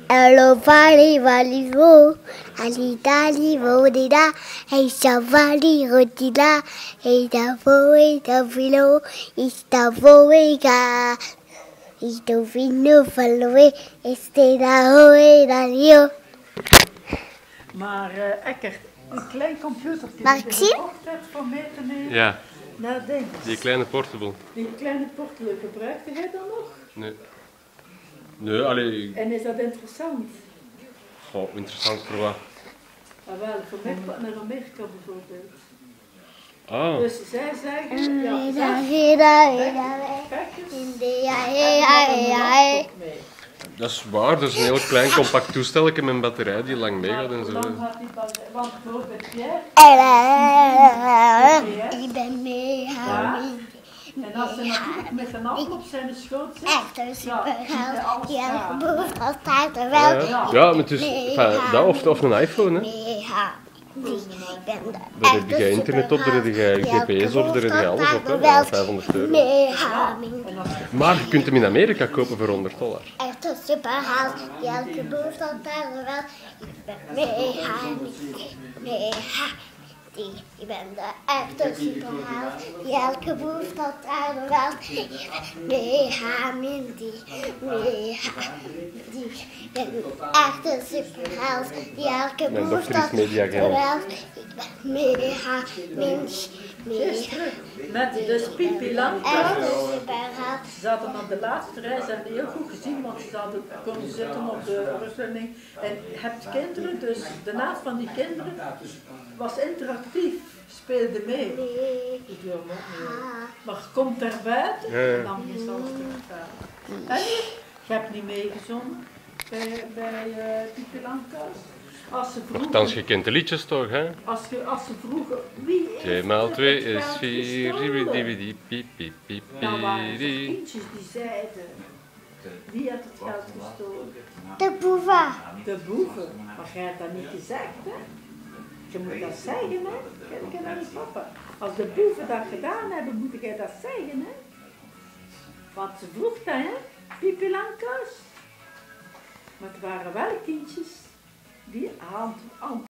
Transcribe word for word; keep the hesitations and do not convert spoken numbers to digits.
Hello, vali, vali, vo, ali, dali, vo, di da, hey, savali, roti da, hey, da, vo, hey, da, vilo, is da, vo, hey, ga, is da, vino, valo, is da, ho, hey, da, io. Maar uh, Eckert, een klein computertje Mag die ik er zien? een opzet voor mee te nemen Ja, naar dingen. die kleine portable. Die kleine portable, gebruikte hij dan nog? Nee. Nee, allee. En is dat interessant? Goh, interessant voor wat? Ah, wel, voor mij naar Amerika bijvoorbeeld. Ah. Dus zij zeggen, ja, Ja, Dat is waar, dat is een heel klein compact toestelje met een batterij die lang meegaat en zo. dan gaat die bal, want bijvoorbeeld Pierre, ik ben mee, en als ze natuurlijk met een hand op zijn schoot zit, echt een superheld, die heeft gaan. behoefte altijd er Ja, wel. ja. Ja, maar het is enfin, dat of, of een iPhone, hè. Mega. Ik ben de Daar heb echte je internet op, daar heb je superheld. G P S op, daar heb je alles op, hè. Wel Ja, vijfhonderd euro. mega. Maar je kunt hem in Amerika kopen voor honderd dollar. Echte superheld, die elke behoefte altijd er wel. Ik ben mega. Mega. Die, ik ben de echte superheld, die elke behoefte altijd er wel. Ik ben mega Mindy, mega. Die, ik ben de echte superheld, die elke Mijn behoefte dochter is altijd er mediagel. wel. Ik ben mega Mindy, mega. Met dus Pipi Echte Langkous. superheld. Ze hadden op de laatste reis en heel goed gezien, want ze hadden konden zitten op de ruststelling. En je hebt kinderen, dus de naam van die kinderen was interactief, speelde mee. Ik doe hem ook niet. Maar je komt daar buiten en dan is alles teruggaan. En je, je hebt niet meegezongen bij, bij uh, Pipi Langkous. Als ze vroegen, Nochtans, je kent de liedjes toch, hè? als, je, als ze vroegen wie is twee maal er twee het is geld vier, gestolen? ribidi, piep, piep, piep, Dan waren er piep. kindjes die zeiden, wie heeft het geld gestolen? De boeven. De boeven. Maar jij hebt dat niet gezegd, hè? Je moet dat zeggen, hè? Kijk naar je papa. Als de boeven dat gedaan hebben, moet jij dat zeggen, hè? Want ze vroeg dat, hè? Pipi Langkous. Maar het waren wel kindjes die aan, aan,